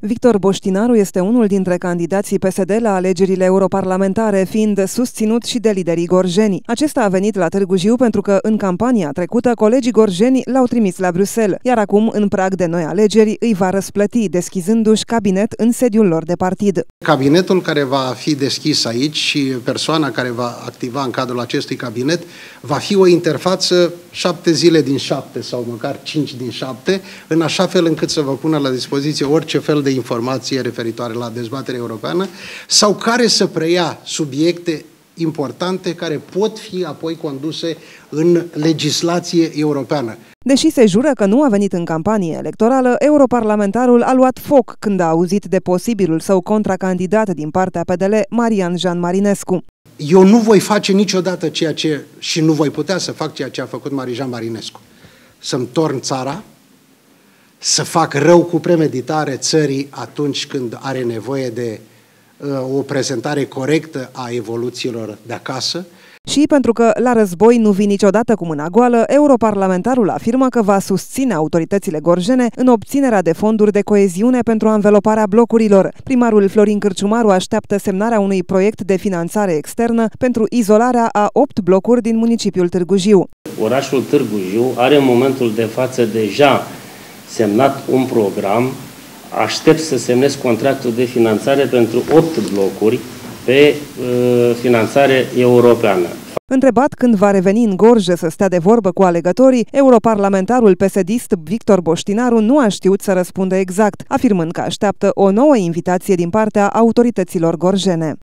Victor Boștinaru este unul dintre candidații PSD la alegerile europarlamentare, fiind susținut și de liderii gorjeni. Acesta a venit la Târgu Jiu pentru că în campania trecută colegii gorjeni l-au trimis la Bruxelles, iar acum, în prag de noi alegeri, îi va răsplăti, deschizându-și cabinet în sediul lor de partid. Cabinetul care va fi deschis aici și persoana care va activa în cadrul acestui cabinet va fi o interfață 7 zile din 7 sau măcar 5 din 7, în așa fel încât să vă pună la dispoziție orice fel de informație referitoare la dezbaterea europeană sau care să preia subiecte importante care pot fi apoi conduse în legislație europeană. Deși se jură că nu a venit în campanie electorală, europarlamentarul a luat foc când a auzit de posibilul său contracandidat din partea PDL, Marian Jean Marinescu. Eu nu voi face niciodată și nu voi putea să fac ceea ce a făcut Marijan Marinescu. Să-mi torn țara, să fac rău cu premeditare țării atunci când are nevoie de o prezentare corectă a evoluțiilor de acasă. Și pentru că la război nu vii niciodată cu mâna goală, europarlamentarul afirmă că va susține autoritățile gorjene în obținerea de fonduri de coeziune pentru anveloparea blocurilor. Primarul Florin Cârciumaru așteaptă semnarea unui proiect de finanțare externă pentru izolarea a 8 blocuri din municipiul Târgu Jiu. Orașul Târgu Jiu are în momentul de față deja semnat un program. Aștept să semnez contractul de finanțare pentru 8 blocuri pe finanțare europeană. Întrebat când va reveni în Gorj să stea de vorbă cu alegătorii, europarlamentarul PSD-ist Victor Boștinaru nu a știut să răspundă exact, afirmând că așteaptă o nouă invitație din partea autorităților gorjene.